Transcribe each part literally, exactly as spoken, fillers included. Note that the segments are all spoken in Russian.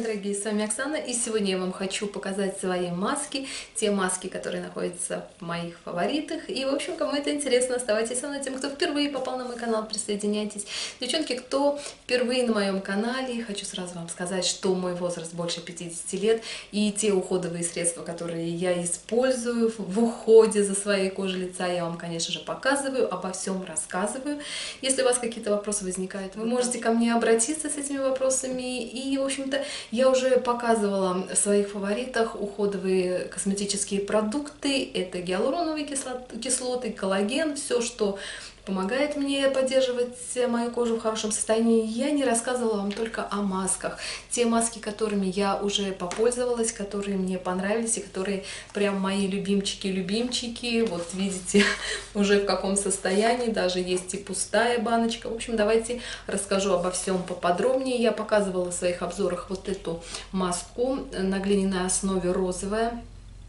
дорогие, с вами Оксана, и сегодня я вам хочу показать свои маски, те маски, которые находятся в моих фаворитах, и, в общем, кому это интересно, оставайтесь со мной, тем, кто впервые попал на мой канал, присоединяйтесь. Девчонки, кто впервые на моем канале, хочу сразу вам сказать, что мой возраст больше пятидесяти лет, и те уходовые средства, которые я использую в уходе за своей кожей лица, я вам, конечно же, показываю, обо всем рассказываю. Если у вас какие-то вопросы возникают, вы можете ко мне обратиться с этими вопросами, и, в общем-то, я уже показывала в своих фаворитах уходовые косметические продукты. Это гиалуроновые кислоты, коллаген, все, что помогает мне поддерживать мою кожу в хорошем состоянии. Я не рассказывала вам только о масках. Те маски, которыми я уже попользовалась, которые мне понравились и которые прям мои любимчики-любимчики. Вот видите, уже в каком состоянии. Даже есть и пустая баночка. В общем, давайте расскажу обо всем поподробнее. Я показывала в своих обзорах вот эту маску на глиняной основе, розовая.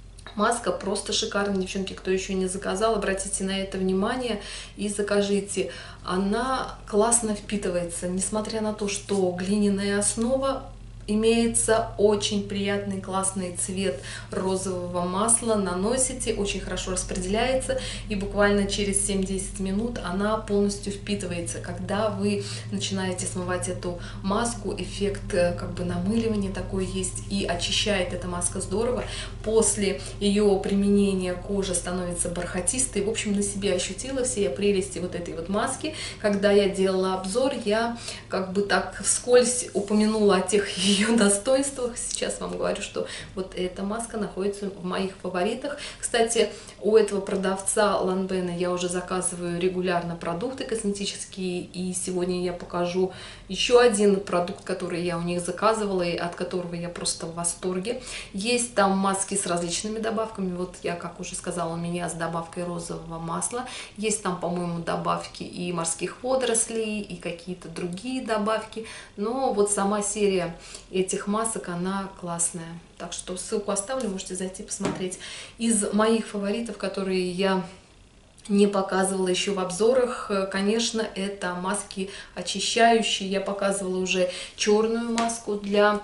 Маска просто шикарная, девчонки, кто еще не заказал, обратите на это внимание и закажите. Она классно впитывается, несмотря на то, что глиняная основа, имеется очень приятный классный цвет розового масла, наносите, очень хорошо распределяется, и буквально через семь-десять минут она полностью впитывается. Когда вы начинаете смывать эту маску, эффект как бы намыливания такой есть, и очищает эта маска здорово. После ее применения кожа становится бархатистой. В общем, на себе ощутила все прелести вот этой вот маски. Когда я делала обзор, я как бы так вскользь упомянула о тех ее достоинствах. Сейчас вам говорю, что вот эта маска находится в моих фаворитах. Кстати, у этого продавца Lanvin я уже заказываю регулярно продукты косметические, и сегодня я покажу еще один продукт, который я у них заказывала и от которого я просто в восторге. Есть там маски с различными добавками. Вот я, как уже сказала, у меня с добавкой розового масла. Есть там, по-моему, добавки и морских водорослей, и какие-то другие добавки. Но вот сама серия этих масок, она классная. Так что ссылку оставлю, можете зайти посмотреть. Из моих фаворитов, которые я не показывала еще в обзорах, конечно, это маски очищающие. Я показывала уже черную маску для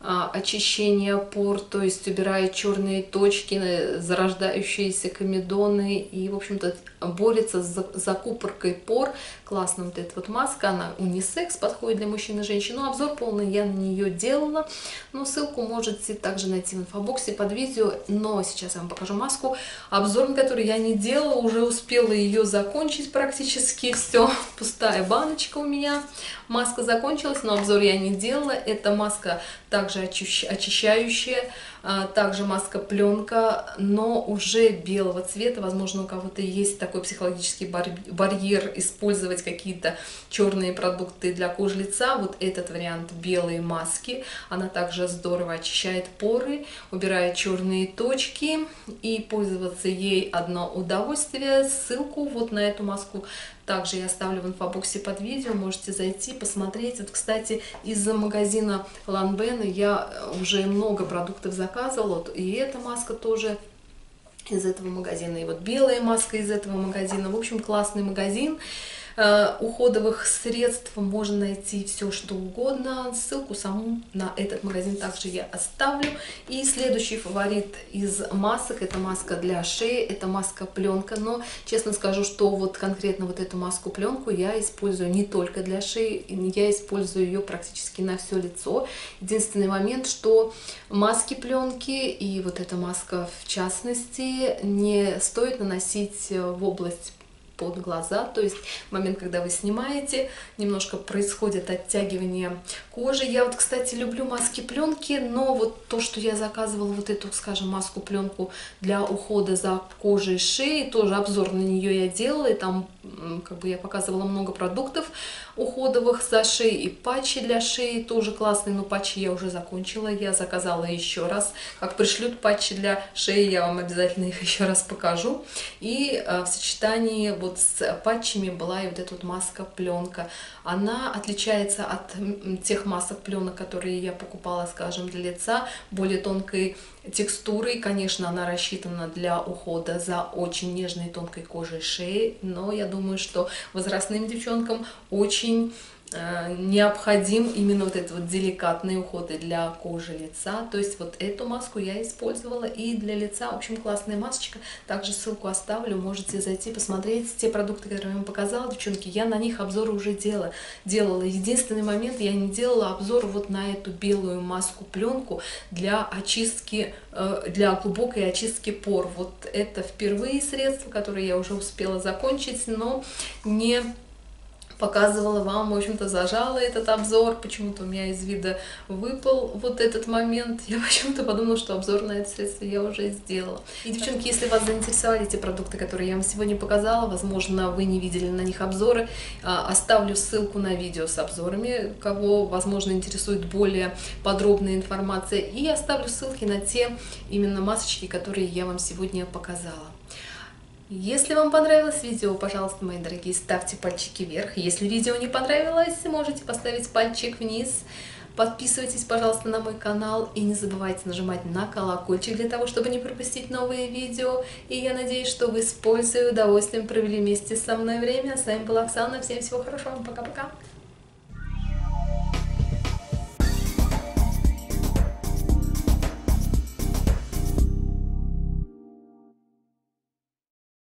очищения пор, то есть убирает черные точки, зарождающиеся комедоны, и, в общем-то, борется с закупоркой пор. Классная вот эта вот маска, она унисекс, подходит для мужчин и женщин. Но обзор полный я на нее делала, но ссылку можете также найти в инфобоксе под видео. Но сейчас я вам покажу маску, обзор на который я не делала, уже успела ее закончить практически. Все, пустая баночка у меня, маска закончилась, но обзор я не делала. Эта маска также очищающая, также маска пленка, но уже белого цвета. Возможно, у кого-то есть такой психологический барьер использовать какие-то черные продукты для кожи лица. Вот этот вариант белой маски, она также здорово очищает поры, убирает черные точки, и пользоваться ей одно удовольствие. Ссылку вот на эту маску также я оставлю в инфобоксе под видео, можете зайти, посмотреть. Вот, кстати, из магазина Lanvin я уже много продуктов заказывала, вот, и эта маска тоже из этого магазина, и вот белая маска из этого магазина. В общем, классный магазин уходовых средств, можно найти все что угодно. Ссылку саму на этот магазин также я оставлю. И следующий фаворит из масок — это маска для шеи, это маска пленка. Но честно скажу, что вот конкретно вот эту маску пленку я использую не только для шеи, я использую ее практически на все лицо. Единственный момент, что маски пленки и вот эта маска в частности не стоит наносить в область под глаза, то есть в момент, когда вы снимаете, немножко происходит оттягивание кожи. Я вот, кстати, люблю маски пленки, но вот то, что я заказывала, вот эту, скажем, маску пленку для ухода за кожей шеи, тоже обзор на нее я делала, и там как бы я показывала много продуктов уходовых за шеей, и патчи для шеи тоже классные, но патчи я уже закончила, я заказала еще раз. Как пришлют патчи для шеи, я вам обязательно их еще раз покажу. И в сочетании вот с патчами была и вот эта вот маска пленка. Она отличается от тех масок пленок, которые я покупала, скажем, для лица, более тонкой текстурой. Конечно, она рассчитана для ухода за очень нежной тонкой кожей шеи, но я думаю, что возрастным девчонкам очень необходим именно вот этот вот деликатный уход и для кожи лица. То есть вот эту маску я использовала и для лица. В общем, классная масочка. Также ссылку оставлю, можете зайти посмотреть те продукты, которые я вам показала, девчонки. Я на них обзоры уже делала. делала. Единственный момент, я не делала обзор вот на эту белую маску-пленку для очистки, для глубокой очистки пор. Вот это впервые средство, которое я уже успела закончить, но не показывала вам, в общем-то, зажала этот обзор, почему-то у меня из вида выпал вот этот момент, я почему-то подумала, что обзор на это средство я уже сделала. И, девчонки, если вас заинтересовали те продукты, которые я вам сегодня показала, возможно, вы не видели на них обзоры, оставлю ссылку на видео с обзорами, кого, возможно, интересует более подробная информация, и оставлю ссылки на те именно масочки, которые я вам сегодня показала. Если вам понравилось видео, пожалуйста, мои дорогие, ставьте пальчики вверх. Если видео не понравилось, можете поставить пальчик вниз. Подписывайтесь, пожалуйста, на мой канал и не забывайте нажимать на колокольчик для того, чтобы не пропустить новые видео. И я надеюсь, что вы с пользой и удовольствием провели вместе со мной время. С вами была Оксана. Всем всего хорошего. Пока-пока.